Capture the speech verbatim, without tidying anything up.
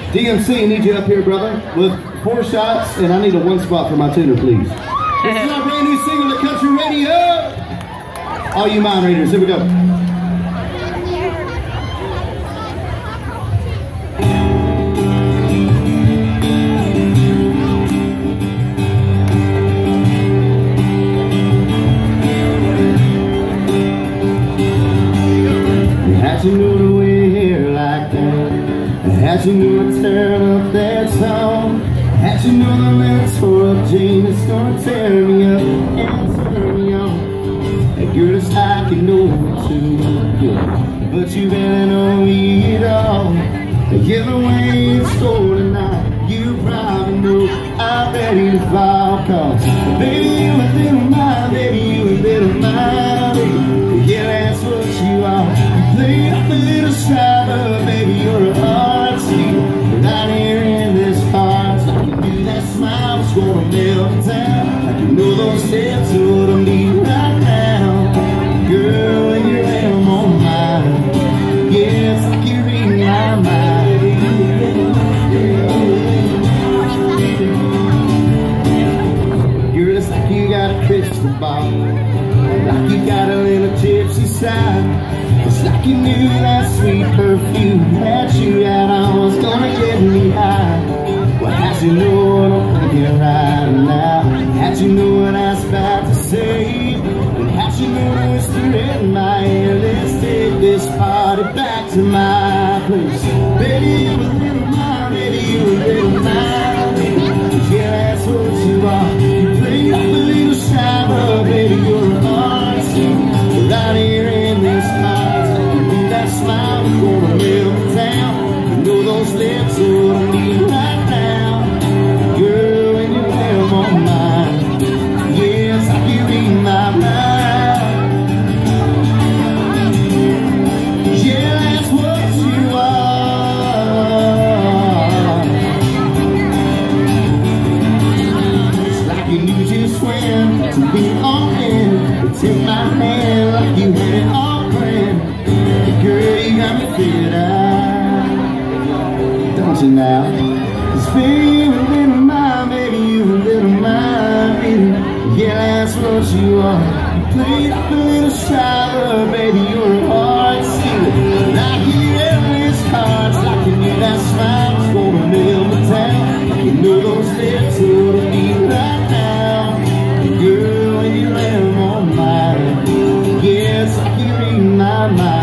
D M C, need you up here, brother, with four shots, and I need a one spot for my tuner, please. This is our brand new single to Country Radio. All you mind readers, here we go. How'd you know to wear hair like that? How'd you know to turn up that song? How'd you know the man's tore up jean is gonna tear me up and turn me on? That girl is I can know it too good, but you better know me at all. Every way it's going tonight, you probably know I'm ready to fall. Cause baby, you a little mind, baby, you a little mind, baby. Yeah, that's what you are. Play a little striver, baby, you're a hard steal. Right here in this heart, so I can do that smile, it's gonna melt down. I can know those steps are what I need right now. Girl, when you're laying on mine, yeah, it's like you're reading my mind. Girl, it's like you got a crystal ball, like you got a little gypsy side. It's like you knew that sweet perfume that you had on was gonna get me high. Well, how'd you know what I'm thinking right now? How'd you know what I was about to say? And how'd you know to whisper in my ear? Let's take this party back to my place. Baby, you a little mind, baby, you a little mind, baby. Yeah, that's what you are. You play like a little shiver, baby, you're a heart steal. Right here in this heart, that smile is gonna melt me down. You know those lips are what I need right now. Girl, when you have on mine, yes, I can read my mind. Yeah, that's what you are. It's like you knew just when to be on in. Take my hand like you had it all planned. Girl, you got me figured out, don't you now? Cause baby, you a little mind, baby, you a little mind, baby. Yeah, that's what you are. You played up a little shiver, baby, you're a hard steal. Like you endless cards, like you knew that smile was gonna nail me down. You know those lips are what I need right now. Girl, when you lay them on mine, yeah, it's like you read my mind.